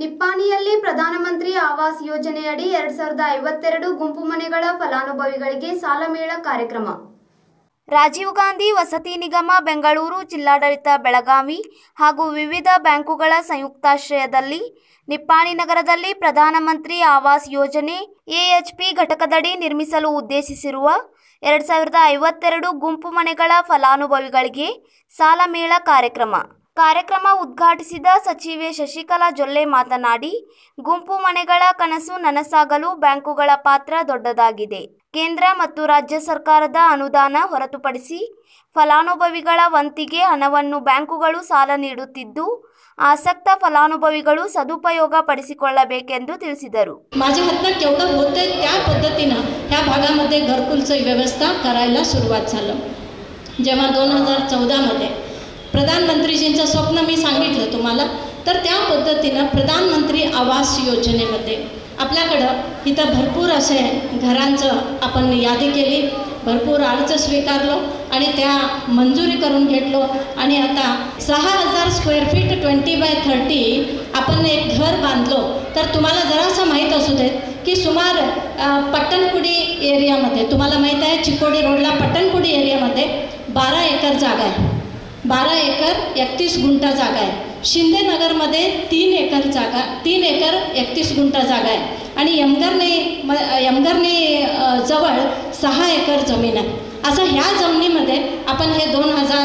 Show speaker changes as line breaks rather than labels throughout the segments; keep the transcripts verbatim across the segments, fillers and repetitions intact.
ನಿಪ್ಪಾಣಿಯಲ್ಲಿ ಪ್ರಧಾನಮಂತ್ರಿ ಆವಾಸ್ ಯೋಜನೆಯಡಿ ಎರಡು ಸಾವಿರದ ಐವತ್ತೆರಡು ಗುಂಪು ಮನೆಗಳ ಫಲಾನುಭವಿಗಳಿಗೆ ಸಾಲ ಮೇಳ ಕಾರ್ಯಕ್ರಮ. ರಾಜೀವ್ ಗಾಂಧಿ ವಸತಿ ನಿಗಮ ಬೆಂಗಳೂರು, ಜಿಲ್ಲಾಡಳಿತ ಬೆಳಗಾವಿ ಹಾಗೂ ವಿವಿಧ ಬ್ಯಾಂಕುಗಳ ಸಂಯುಕ್ತಾಶ್ರಯದಲ್ಲಿ ನಿಪ್ಪಾಣಿ ನಗರದಲ್ಲಿ ಪ್ರಧಾನಮಂತ್ರಿ ಆವಾಸ್ ಯೋಜನೆ ಎಎಚ್ಪಿ ಘಟಕದಡಿ ನಿರ್ಮಿಸಲು ಉದ್ದೇಶಿಸಿರುವ ಎರಡು ಸಾವಿರದ ಐವತ್ತೆರಡು ಗುಂಪು ಮನೆಗಳ ಫಲಾನುಭವಿಗಳಿಗೆ ಸಾಲ ಮೇಳ ಕಾರ್ಯಕ್ರಮ ಕಾರ್ಯಕ್ರಮ ಉದ್ಘಾಟಿಸಿದ ಸಚಿವೆ ಶಶಿಕಲಾ ಜೊಲ್ಲೆ ಮಾತನಾಡಿ, ಗುಂಪು ಮನೆಗಳ ಕನಸು ನನಸಾಗಲು ಬ್ಯಾಂಕುಗಳ ಪಾತ್ರ ದೊಡ್ಡದಾಗಿದೆ. ಕೇಂದ್ರ ಮತ್ತು ರಾಜ್ಯ ಸರ್ಕಾರದ ಅನುದಾನ ಹೊರತುಪಡಿಸಿ ಫಲಾನುಭವಿಗಳ ವಂತಿಗೆ ಹಣವನ್ನು ಬ್ಯಾಂಕುಗಳು ಸಾಲ ನೀಡುತ್ತಿದ್ದು, आसक्त फलानुभविಗಳು सदुपयोग पडिसिಕೊಳ್ಳಬೇಕೆಂದು ತಿಳಿಸಿದರು.
माझ्या हातात केवढं होते त्या पद्धतीने ह्या भागामध्ये घरकुलची व्यवस्था करायला सुरुवात झालं. जेव्हा दोन हजार चौदा मध्ये प्रधानमंत्रीजींचं स्वप्न मी सांगितलं तुम्हाला, तर त्या पद्धतीने प्रधानमंत्री आवास योजनेमध्ये आपल्याकडं इथं भरपूर असे घरांचं आपण यादी केली, भरपूर अर्ज स्वीकारलो आणि त्या मंजुरी करून घेतलो आणि आता सहा हजार square feet twenty by thirty आपण एक घर बांधलो. तर तुम्हाला जरासं माहीत असू देत की सुमार पट्टणकुडी एरियामध्ये, तुम्हाला माहीत आहे चिकोडी रोडला पट्टणकुडी एरियामध्ये बारा एकर जागा आहे. बारा एकर एकतीस गुंठा जागा आहे. शिंदेनगरमध्ये तीन एकर जागा तीन एकर एकतीस गुंठा जागा आहे आणि यमगर्णी यमगर्णी जवळ सहा एकर जमीन आहे. असं ह्या जमिनीमध्ये आपण हे दोन हजार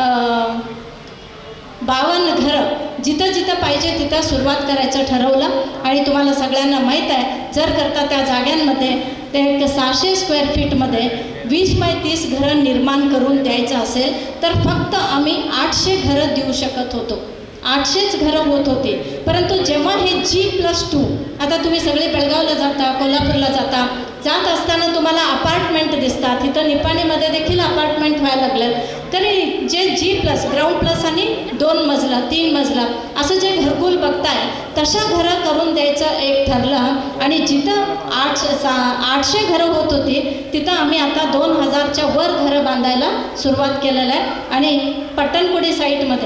बावन्न घरं जिथं जिथं पाहिजे तिथं सुरुवात करायचं ठरवलं आणि तुम्हाला सगळ्यांना माहीत आहे, जर करता त्या जाग्यांमध्ये ते एक सहाशे स्क्वेअर फीटमध्ये वीस बाय तीस घरं निर्माण करून द्यायचं असेल तर फक्त आम्ही आठशे घरं देऊ शकत होतो. आठशेच घरं होत होती. परंतु जेव्हा हे जी प्लस टू, आता तुम्ही सगळे बेळगावला जाता, कोल्हापूरला जाता, जात असताना तुम्हाला अपार्टमेंट दिसतात. इथं निपाणीमध्ये देखील अपार्टमेंट व्हायला लागलं. तरी जे जी प्लस ग्राउंड प्लस आणि दोन मजला तीन मजला असं जे घरकुल बघताय तशा घरं करून द्यायचं एक ठरलं आणि जिथं आठ सा आठशे घरं होत होती तिथं आम्ही आता दोन हजारच्या वर घरं बांधायला सुरुवात केलेलं आहे. आणि पट्टणकुडी साईटमध्ये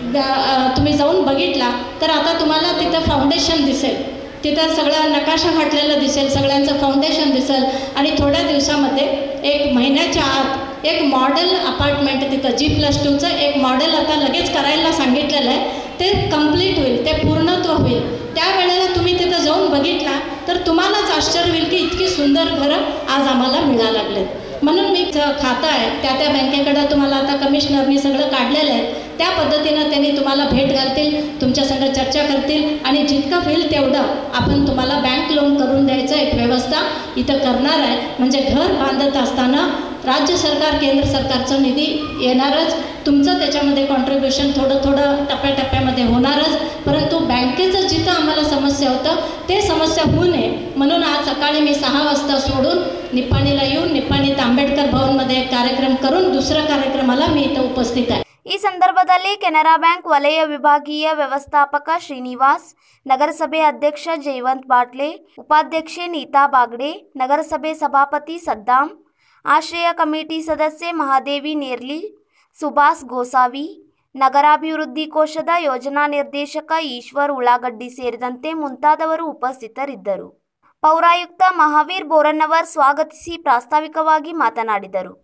तुम्ही जाऊन बघितला तर आता तुम्हाला तिथं फाउंडेशन दिसेल, तिथं सगळं नकाशा फाटलेलं दिसेल, सगळ्यांचं फाउंडेशन दिसेल आणि थोड्या दिवसामध्ये एक महिन्याच्या आत एक मॉडेल अपार्टमेंट तिथं जी प्लस टूचं एक मॉडेल आता लगेच करायला सांगितलेलं आहे. ते कंप्लीट होईल, ते पूर्णत्व होईल. त्यावेळेला तुम्ही तिथं जाऊन बघितला तर तुम्हालाच आश्चर्य होईल की इतकी सुंदर घरं आज आम्हाला मिळायला लागलेत. म्हणून मी खातं आहे त्या त्या बँकेकडं तुम्हाला आता कमिशनरनी सगळं काढलेलं आहे. त्या पद्धतीनं त्यांनी तुम्हाला भेट घालतील, तुमच्यासंग चर्चा करतील आणि जितकं होईल तेवढं आपण तुम्हाला बँक लोन करून द्यायचं एक व्यवस्था इथं करणार आहे. म्हणजे घर बांधत असताना राज्य सरकार केंद्र सरकारचं निधी येणारच, तुमचं त्याच्यामध्ये कॉन्ट्रीब्युशन थोडं थोडं टप्प्याटप्प्यामध्ये होणारच. परंतु बँकेचं जिथं आम्हाला समस्या होतं ते समस्या होऊ नये म्हणून आज सकाळी मी सहा वाजता सोडून निप्पाणीला येऊन निप्पाणीत आंबेडकर भवनमध्ये एक कार्यक्रम करून दुसऱ्या कार्यक्रमाला मी इथं उपस्थित आहे.
ಈ ಸಂದರ್ಭದಲ್ಲಿ ಕೆನರಾ ಬ್ಯಾಂಕ್ ವಲಯ ವಿಭಾಗೀಯ ವ್ಯವಸ್ಥಾಪಕ ಶ್ರೀನಿವಾಸ್, ನಗರಸಭೆ ಅಧ್ಯಕ್ಷ ಜಯವಂತ್ ಬಾಟ್ಲೆ, ಉಪಾಧ್ಯಕ್ಷೆ ನೀತಾ ಬಾಗ್ಡೆ, ನಗರಸಭೆ ಸಭಾಪತಿ ಸದ್ದಾಂ, ಆಶ್ರಯ ಕಮಿಟಿ ಸದಸ್ಯೆ ಮಹಾದೇವಿ ನೇರ್ಲಿ, ಸುಭಾಸ್ ಗೋಸಾವಿ, ನಗರಾಭಿವೃದ್ಧಿ ಕೋಶದ ಯೋಜನಾ ನಿರ್ದೇಶಕ ಈಶ್ವರ್ ಉಳ್ಳಾಗಡ್ಡಿ ಸೇರಿದಂತೆ ಮುಂತಾದವರು ಉಪಸ್ಥಿತರಿದ್ದರು. ಪೌರಾಯುಕ್ತ ಮಹಾವೀರ್ ಬೋರನ್ನವರ್ ಸ್ವಾಗತಿಸಿ ಪ್ರಾಸ್ತಾವಿಕವಾಗಿ ಮಾತನಾಡಿದರು.